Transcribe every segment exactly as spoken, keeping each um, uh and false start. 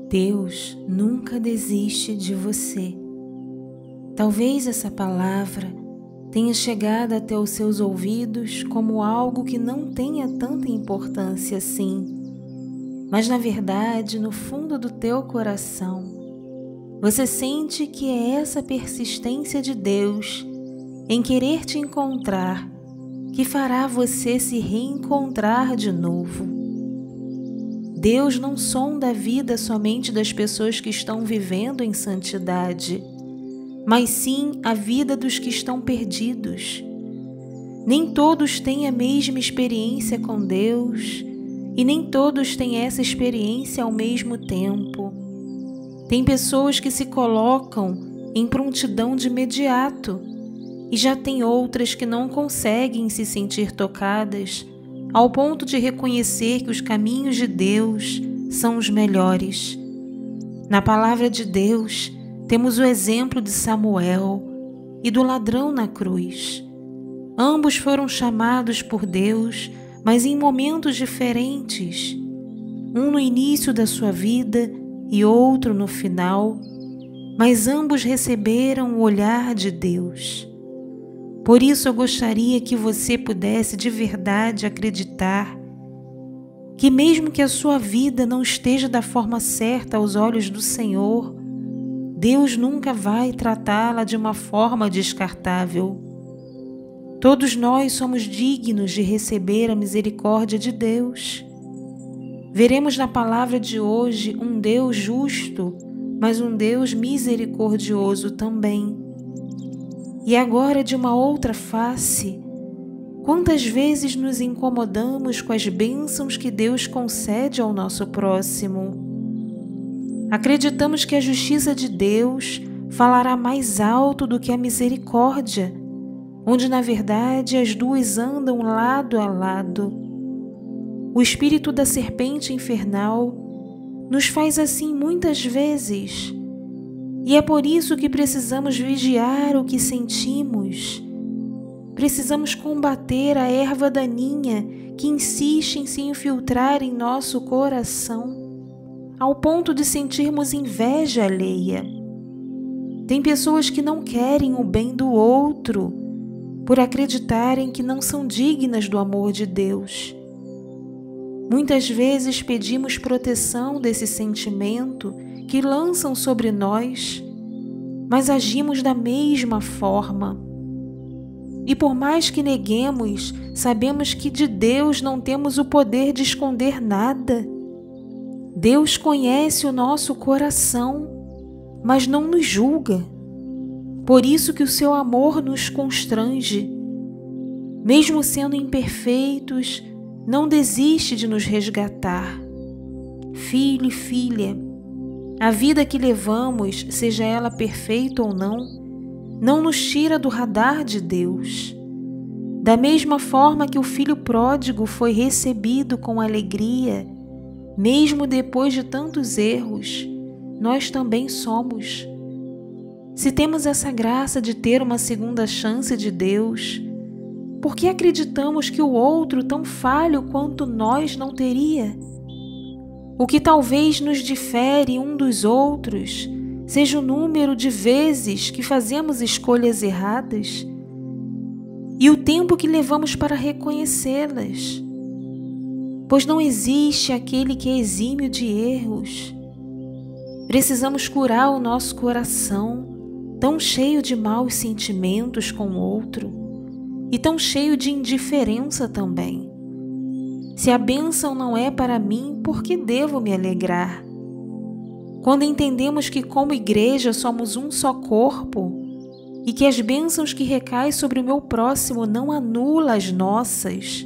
Deus nunca desiste de você. Talvez essa palavra tenha chegado até os seus ouvidos como algo que não tenha tanta importância assim, mas na verdade, no fundo do teu coração, você sente que é essa persistência de Deus em querer te encontrar que fará você se reencontrar de novo. Deus não sonda a vida somente das pessoas que estão vivendo em santidade, mas sim a vida dos que estão perdidos. Nem todos têm a mesma experiência com Deus e nem todos têm essa experiência ao mesmo tempo. Tem pessoas que se colocam em prontidão de imediato e já tem outras que não conseguem se sentir tocadas ao ponto de reconhecer que os caminhos de Deus são os melhores. Na palavra de Deus, temos o exemplo de Samuel e do ladrão na cruz. Ambos foram chamados por Deus, mas em momentos diferentes. Um no início da sua vida e outro no final, mas ambos receberam o olhar de Deus. Por isso eu gostaria que você pudesse de verdade acreditar que mesmo que a sua vida não esteja da forma certa aos olhos do Senhor, Deus nunca vai tratá-la de uma forma descartável. Todos nós somos dignos de receber a misericórdia de Deus. Veremos na palavra de hoje um Deus justo, mas um Deus misericordioso também. E agora, de uma outra face, quantas vezes nos incomodamos com as bênçãos que Deus concede ao nosso próximo? Acreditamos que a justiça de Deus falará mais alto do que a misericórdia, onde na verdade as duas andam lado a lado. O espírito da serpente infernal nos faz assim muitas vezes. E é por isso que precisamos vigiar o que sentimos. Precisamos combater a erva daninha que insiste em se infiltrar em nosso coração, ao ponto de sentirmos inveja alheia. Tem pessoas que não querem o bem do outro, por acreditarem que não são dignas do amor de Deus. Muitas vezes pedimos proteção desse sentimento que lançam sobre nós, mas agimos da mesma forma. E por mais que neguemos, sabemos que de Deus não temos o poder de esconder nada. Deus conhece o nosso coração, mas não nos julga. Por isso que o seu amor nos constrange. Mesmo sendo imperfeitos, não desiste de nos resgatar. Filho e filha, a vida que levamos, seja ela perfeita ou não, não nos tira do radar de Deus. Da mesma forma que o filho pródigo foi recebido com alegria, mesmo depois de tantos erros, nós também somos. Se temos essa graça de ter uma segunda chance de Deus, por que acreditamos que o outro, tão falho quanto nós, não teria? O que talvez nos difere um dos outros seja o número de vezes que fazemos escolhas erradas e o tempo que levamos para reconhecê-las. Pois não existe aquele que é exímio de erros. Precisamos curar o nosso coração, tão cheio de maus sentimentos com o outro, e tão cheio de indiferença também. Se a bênção não é para mim, por que devo me alegrar? Quando entendemos que como igreja somos um só corpo e que as bênçãos que recaem sobre o meu próximo não anulam as nossas,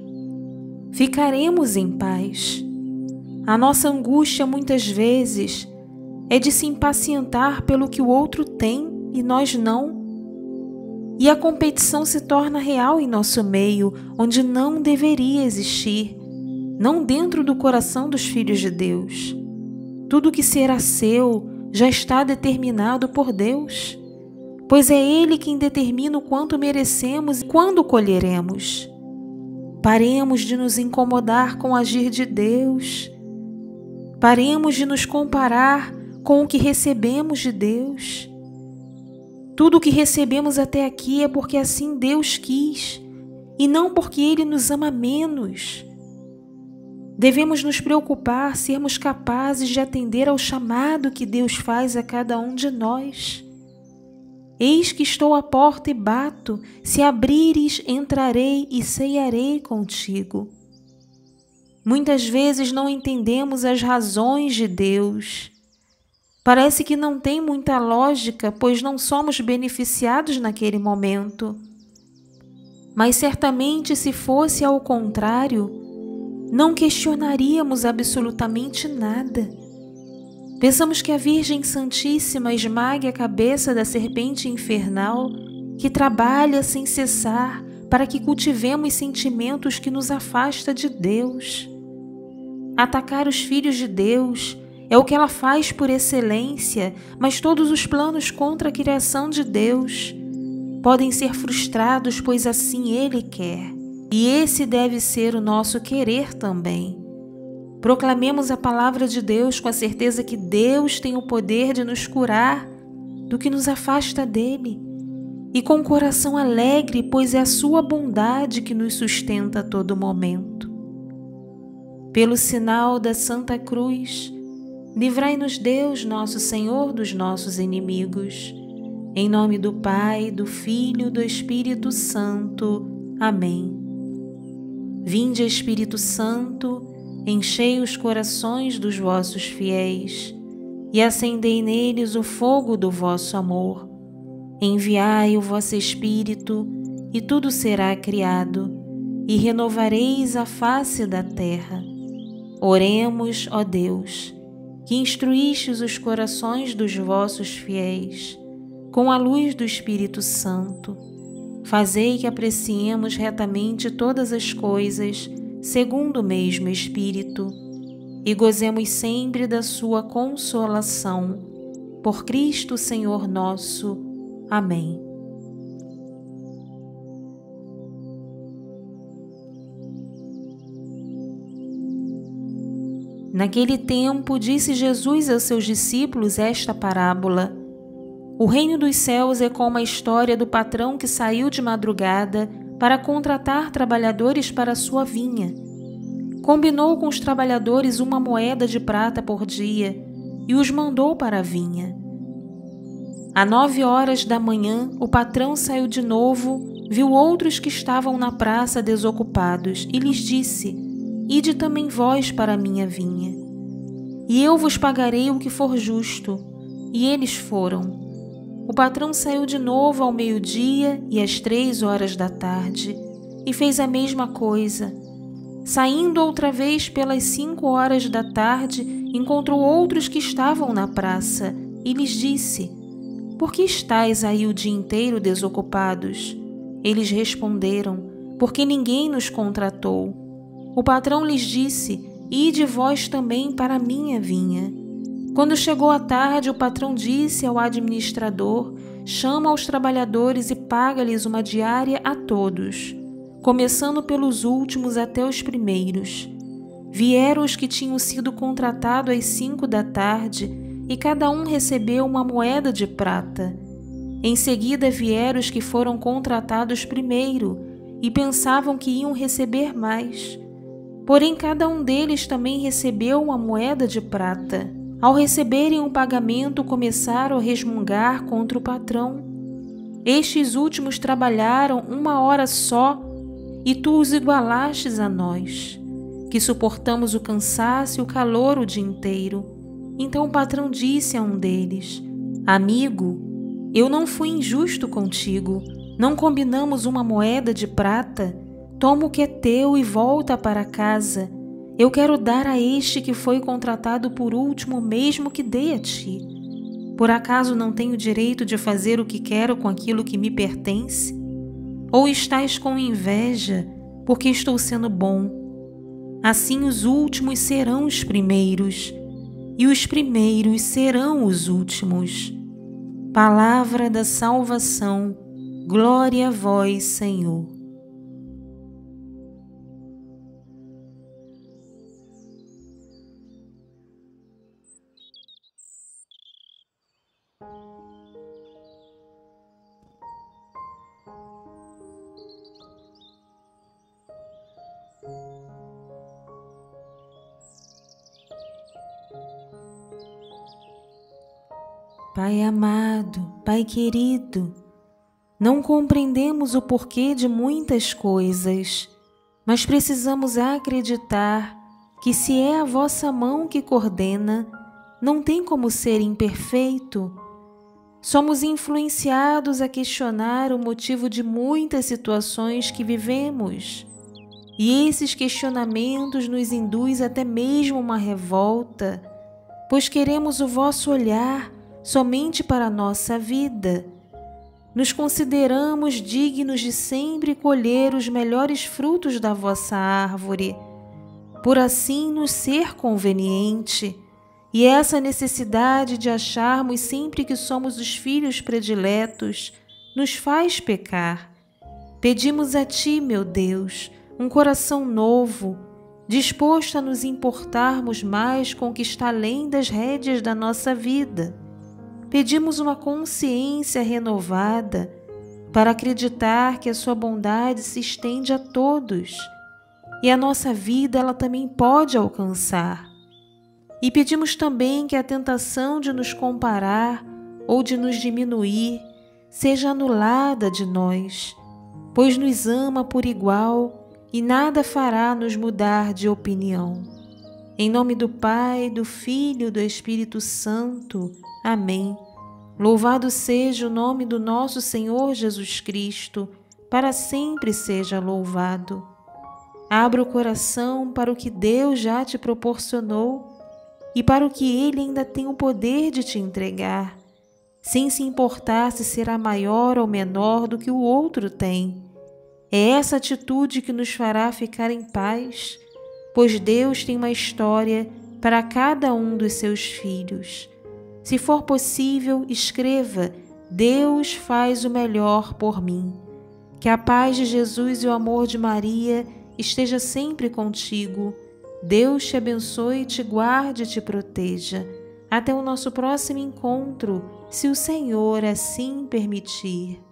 ficaremos em paz. A nossa angústia muitas vezes é de se impacientar pelo que o outro tem e nós não. E a competição se torna real em nosso meio, onde não deveria existir, não dentro do coração dos filhos de Deus. Tudo que será seu já está determinado por Deus, pois é Ele quem determina o quanto merecemos e quando colheremos. Paremos de nos incomodar com o agir de Deus. Paremos de nos comparar com o que recebemos de Deus. Tudo o que recebemos até aqui é porque assim Deus quis, e não porque Ele nos ama menos. Devemos nos preocupar, sermos capazes de atender ao chamado que Deus faz a cada um de nós. Eis que estou à porta e bato, se abrires, entrarei e ceiarei contigo. Muitas vezes não entendemos as razões de Deus. Parece que não tem muita lógica, pois não somos beneficiados naquele momento. Mas certamente, se fosse ao contrário, não questionaríamos absolutamente nada. Pensamos que a Virgem Santíssima esmague a cabeça da serpente infernal que trabalha sem cessar para que cultivemos sentimentos que nos afastam de Deus. Atacar os filhos de Deus é o que ela faz por excelência, mas todos os planos contra a criação de Deus podem ser frustrados, pois assim Ele quer. E esse deve ser o nosso querer também. Proclamemos a palavra de Deus com a certeza que Deus tem o poder de nos curar do que nos afasta dele, e com o coração alegre, pois é a sua bondade que nos sustenta a todo momento. Pelo sinal da Santa Cruz, livrai-nos Deus, nosso Senhor, dos nossos inimigos. Em nome do Pai, do Filho e do Espírito Santo. Amém. Vinde, Espírito Santo, enchei os corações dos vossos fiéis e acendei neles o fogo do vosso amor. Enviai o vosso Espírito, e tudo será criado, e renovareis a face da terra. Oremos, ó Deus, que instruístes os corações dos vossos fiéis com a luz do Espírito Santo. Fazei que apreciemos retamente todas as coisas segundo o mesmo Espírito, e gozemos sempre da sua consolação. Por Cristo Senhor nosso. Amém. Naquele tempo, disse Jesus aos seus discípulos esta parábola: O reino dos céus é como a história do patrão que saiu de madrugada para contratar trabalhadores para a sua vinha. Combinou com os trabalhadores uma moeda de prata por dia e os mandou para a vinha. À nove horas da manhã, o patrão saiu de novo, viu outros que estavam na praça desocupados e lhes disse: Ide também vós para a minha vinha, e eu vos pagarei o que for justo. E eles foram. O patrão saiu de novo ao meio-dia e às três horas da tarde e fez a mesma coisa. Saindo outra vez pelas cinco horas da tarde, encontrou outros que estavam na praça e lhes disse: Por que estáis aí o dia inteiro desocupados? Eles responderam: Porque ninguém nos contratou. O patrão lhes disse: Ide vós também para a minha vinha. Quando chegou a tarde, o patrão disse ao administrador: Chama os trabalhadores e paga-lhes uma diária a todos, começando pelos últimos até os primeiros. Vieram os que tinham sido contratados às cinco da tarde, e cada um recebeu uma moeda de prata. Em seguida vieram os que foram contratados primeiro, e pensavam que iam receber mais. Porém, cada um deles também recebeu uma moeda de prata. Ao receberem o pagamento, começaram a resmungar contra o patrão. Estes últimos trabalharam uma hora só, e tu os igualastes a nós, que suportamos o cansaço e o calor o dia inteiro. Então o patrão disse a um deles: Amigo, eu não fui injusto contigo. Não combinamos uma moeda de prata? Toma o que é teu e volta para casa. Eu quero dar a este que foi contratado por último o mesmo que dei a ti. Por acaso não tenho direito de fazer o que quero com aquilo que me pertence? Ou estás com inveja, porque estou sendo bom? Assim os últimos serão os primeiros, e os primeiros serão os últimos. Palavra da salvação. Glória a vós, Senhor. Pai amado, Pai querido, não compreendemos o porquê de muitas coisas, mas precisamos acreditar que se é a vossa mão que coordena, não tem como ser imperfeito. Somos influenciados a questionar o motivo de muitas situações que vivemos, e esses questionamentos nos induzem até mesmo uma revolta, pois queremos o vosso olhar somente para a nossa vida. Nos consideramos dignos de sempre colher os melhores frutos da vossa árvore, por assim nos ser conveniente, e essa necessidade de acharmos sempre que somos os filhos prediletos nos faz pecar. Pedimos a Ti, meu Deus, um coração novo, disposto a nos importarmos mais com o que está além das rédeas da nossa vida. Pedimos uma consciência renovada para acreditar que a Sua bondade se estende a todos e a nossa vida ela também pode alcançar. E pedimos também que a tentação de nos comparar ou de nos diminuir seja anulada de nós, pois nos ama por igual e nada fará nos mudar de opinião. Em nome do Pai, do Filho e do Espírito Santo. Amém. Louvado seja o nome do nosso Senhor Jesus Cristo, para sempre seja louvado. Abra o coração para o que Deus já te proporcionou e para o que Ele ainda tem o poder de te entregar, sem se importar se será maior ou menor do que o outro tem. É essa atitude que nos fará ficar em paz, pois Deus tem uma história para cada um dos seus filhos. Se for possível, escreva: Deus faz o melhor por mim. Que a paz de Jesus e o amor de Maria esteja sempre contigo. Deus te abençoe, te guarde e te proteja. Até o nosso próximo encontro, se o Senhor assim permitir.